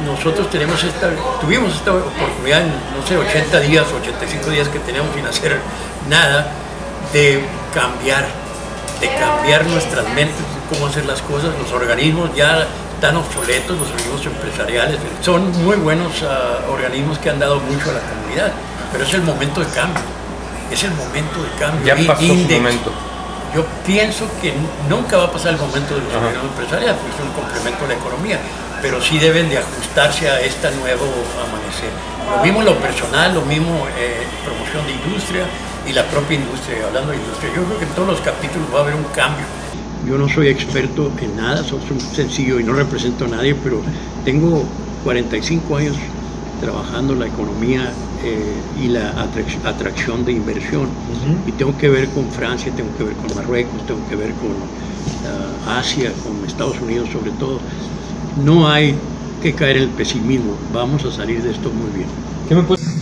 nosotros tuvimos esta oportunidad en, no sé, 80 días, 85 días que teníamos sin hacer nada, de cambiar nuestras mentes, cómo hacer las cosas. Los organismos ya están obsoletos, los organismos empresariales, son muy buenos organismos que han dado mucho a la comunidad, pero es el momento de cambio, Ya pasó su momento. Yo pienso que nunca va a pasar el momento de los organismos empresariales, porque es un complemento a la economía, pero sí deben de ajustarse a este nuevo amanecer. Lo mismo en lo personal, lo mismo promoción de industria y la propia industria. Hablando de industria, yo creo que en todos los capítulos va a haber un cambio. Yo no soy experto en nada, soy sencillo y no represento a nadie, pero tengo 45 años trabajando la economía y la atracción de inversión. Y tengo que ver con Francia, tengo que ver con Marruecos, tengo que ver con Asia, con Estados Unidos sobre todo. No hay que caer en el pesimismo, vamos a salir de esto muy bien. ¿Qué me puedes